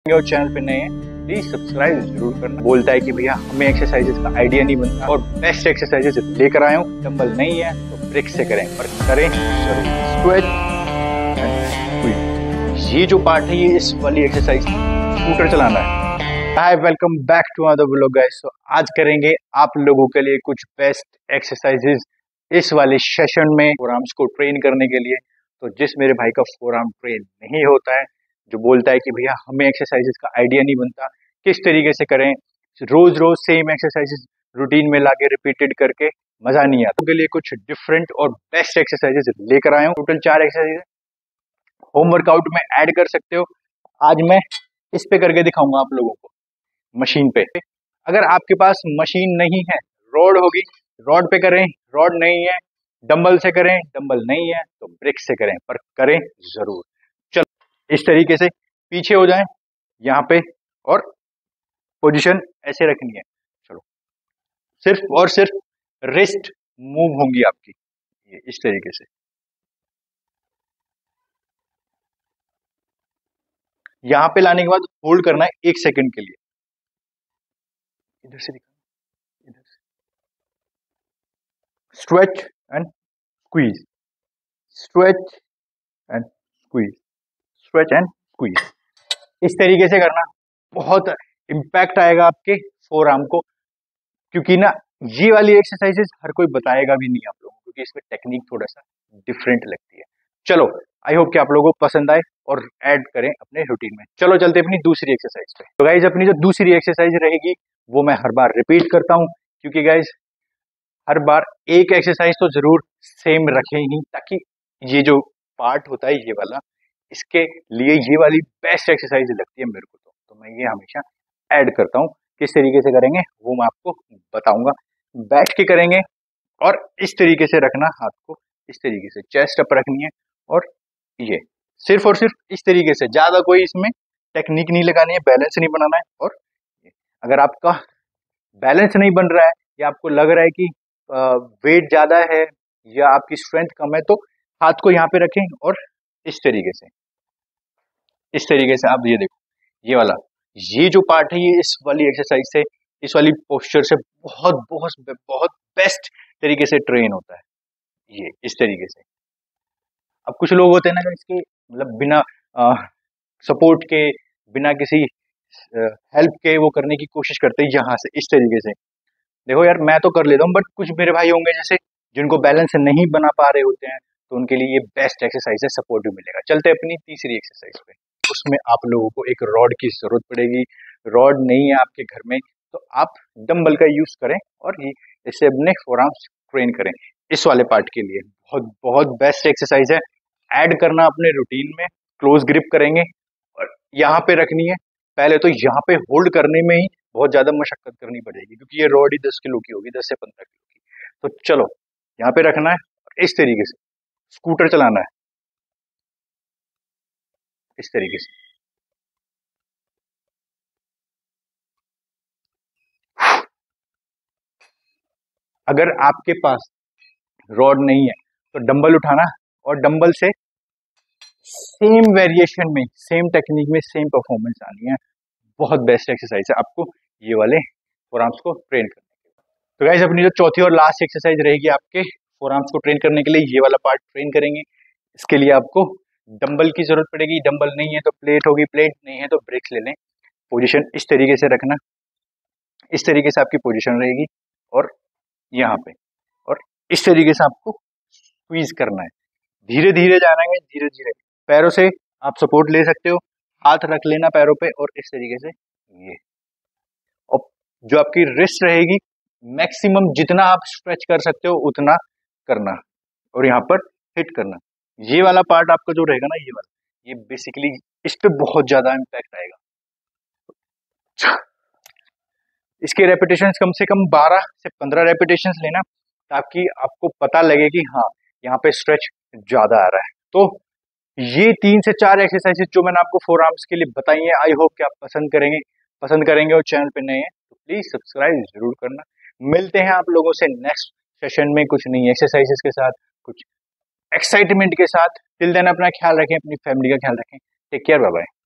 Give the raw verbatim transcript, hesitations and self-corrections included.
और चैनल पे नए हैं प्लीज सब्सक्राइब जरूर करना। बोलता है कि भैया हमें एक्सरसाइजेस का आइडिया नहीं बनता और बेस्ट एक्सरसाइजेस लेकर आया हूँ। डंबल नहीं है तो ब्रिक से करें, पर करें जरूर। स्ट्रेच, ये जो पार्ट है ये इस वाली एक्सरसाइज स्कूटर चलाना है। Hi, welcome back to other vlog guys. तो आज करेंगे आप लोगों के लिए कुछ बेस्ट एक्सरसाइजेस इस वाले सेशन में फोर आर्म्स को ट्रेन करने के लिए। तो जिस मेरे भाई का फोर आर्म ट्रेन नहीं होता है, जो बोलता है कि भैया हमें एक्सरसाइजेस का आइडिया नहीं बनता, किस तरीके से करें, रोज रोज सेम एक्सरसाइजेस रूटीन में लाके रिपीटेड करके मजा नहीं आता, उनके लिए कुछ डिफरेंट और बेस्ट एक्सरसाइजेस लेकर आया हूँ। टोटल चार एक्सरसाइजेस होम वर्कआउट में ऐड कर सकते हो। आज मैं इस पे करके दिखाऊंगा आप लोगों को मशीन पे। अगर आपके पास मशीन नहीं है, रॉड होगी, रॉड पे करें। रॉड नहीं है, डंबल से करें। डंबल नहीं है तो ब्रिक से करें, पर करें जरूर। चलो इस तरीके से पीछे हो जाएं यहाँ पे, और पोजीशन ऐसे रखनी है। चलो सिर्फ और सिर्फ रिस्ट मूव होंगी आपकी, ये इस तरीके से। यहां पे लाने के बाद होल्ड करना है एक सेकंड के लिए। इधर से दिखा, इधर से stretch and squeeze, stretch and squeeze, stretch and squeeze. इस तरीके से करना, बहुत इंपैक्ट आएगा आपके फोर आर्म को, क्योंकि ना ये वाली एक्सरसाइजेस हर कोई बताएगा भी नहीं आप लोगों को, क्योंकि इसमें टेक्निक थोड़ा सा डिफरेंट लगती है। चलो आई होप कि आप लोगों को पसंद आए और ऐड करें अपने रूटीन में। चलो चलते अपनी दूसरी एक्सरसाइज पे। तो गाइज अपनी जो दूसरी एक्सरसाइज रहेगी वो मैं हर बार रिपीट करता हूँ, क्योंकि गाइज हर बार एक एक्सरसाइज तो जरूर सेम रखें ही, ताकि ये जो पार्ट होता है ये वाला, इसके लिए ये वाली बेस्ट एक्सरसाइज लगती है मेरे को, तो, तो मैं ये हमेशा ऐड करता हूँ। किस तरीके से करेंगे वो मैं आपको बताऊंगा। बैठ के करेंगे और इस तरीके से रखना हाथ को, इस तरीके से चेस्ट अप रखनी है, और ये सिर्फ और सिर्फ इस तरीके से, ज्यादा कोई इसमें टेक्निक नहीं लगानी है, बैलेंस नहीं बनाना है। और अगर आपका बैलेंस नहीं बन रहा है या आपको लग रहा है कि वेट ज्यादा है या आपकी स्ट्रेंथ कम है, तो हाथ को यहाँ पे रखें और इस तरीके से, इस तरीके से आप ये देखो, ये वाला, ये जो पार्ट है ये इस वाली एक्सरसाइज से, इस वाली पोस्चर से बहुत बहुत बहुत बेस्ट तरीके से ट्रेन होता है, ये इस तरीके से। अब कुछ लोग होते हैं ना इसके, मतलब बिना सपोर्ट के, बिना किसी हेल्प के वो करने की कोशिश करते हैं यहाँ से, इस तरीके से। देखो यार, मैं तो कर लेता हूँ, बट कुछ मेरे भाई होंगे जैसे जिनको बैलेंस नहीं बना पा रहे होते हैं, तो उनके लिए ये बेस्ट एक्सरसाइज है, सपोर्ट भी मिलेगा। चलते अपनी तीसरी एक्सरसाइज पे। उसमें आप लोगों को एक रॉड की जरूरत पड़ेगी। रॉड नहीं है आपके घर में तो आप डंबल का यूज करें और ये इससे अपने फोर आर्म्स ट्रेन करें। इस वाले पार्ट के लिए बहुत बहुत बेस्ट एक्सरसाइज है, ऐड करना अपने रूटीन में। क्लोज ग्रिप करेंगे और यहाँ पे रखनी है। पहले तो यहाँ पे होल्ड करने में ही बहुत ज्यादा मशक्कत करनी पड़ेगी, क्योंकि ये रॉड ही दस किलो की होगी, दस से पंद्रह किलो की। तो चलो यहाँ पे रखना है और इस तरीके से स्कूटर चलाना है, इस तरीके से। अगर आपके पास रॉड नहीं है तो डंबल उठाना, और डंबल से सेम वेरिएशन में, सेम टेक्निक में, सेम परफॉर्मेंस आनी है। बहुत बेस्ट एक्सरसाइज है आपको ये वाले फोर आर्म्स को ट्रेन करने के लिए। तो गाइस अपनी जो चौथी और लास्ट एक्सरसाइज रहेगी आपके फोर आर्म्स को ट्रेन करने के लिए, ये वाला पार्ट ट्रेन करेंगे। इसके लिए आपको डंबल की जरूरत पड़ेगी। डंबल नहीं है तो प्लेट होगी, प्लेट नहीं है तो ब्रेक्स ले लें। पोजीशन इस तरीके से रखना, इस तरीके से आपकी पोजीशन रहेगी, और यहाँ पे, और इस तरीके से आपको स्क्वीज करना है। धीरे धीरे जाना है, धीरे धीरे। पैरों से आप सपोर्ट ले सकते हो, हाथ रख लेना पैरों पे, और इस तरीके से ये। और जो आपकी रिस्ट रहेगी, मैक्सिमम जितना आप स्ट्रेच कर सकते हो उतना करना, और यहाँ पर हिट करना। ये वाला पार्ट आपका जो रहेगा ना, ये वाला, ये बेसिकली इस पे बहुत ज्यादा इम्पैक्ट आएगा। इसके रेपिटेशंस कम से कम बारह से पंद्रह रेपिटेशंस लेना, ताकि आपको पता लगे कि हाँ यहाँ पे स्ट्रेच ज्यादा आ रहा है। तो ये तीन से चार एक्सरसाइजेस जो मैंने आपको फोर आर्म्स के लिए बताई हैं, आई होप कि आप पसंद करेंगे पसंद करेंगे और चैनल पे नए हैं तो प्लीज सब्सक्राइब जरूर करना। मिलते हैं आप लोगों से नेक्स्ट सेशन में कुछ नई एक्सरसाइजेस के साथ, कुछ एक्साइटमेंट के साथ। टिल देन अपना ख्याल रखें, अपनी फैमिली का ख्याल रखें। Take care, bye bye.